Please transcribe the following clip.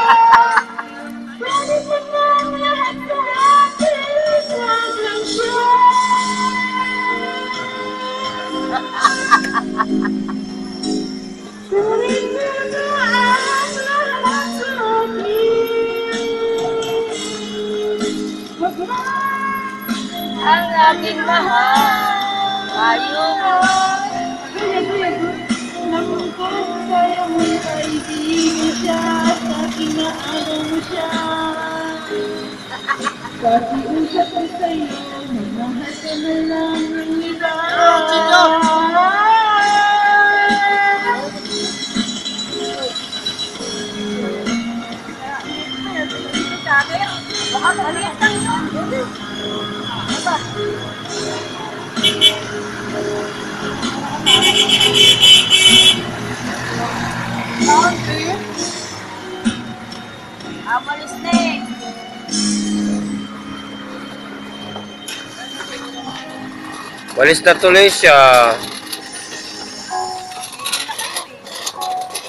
Pwede mo nang lahat sa atin, wag lang siya. Pwede mo na ang lahat sa akin. Wag lang ang aking mahal. Ayaw mo. Namungkot sa'yo mong kaibigan siya, sa kinaagaw mo siya. Pakiusap ko sa'yo, magmahal ka na lang ng iba. Baka maliit lang yun. Amalis na eh. Walis na tuloy siya.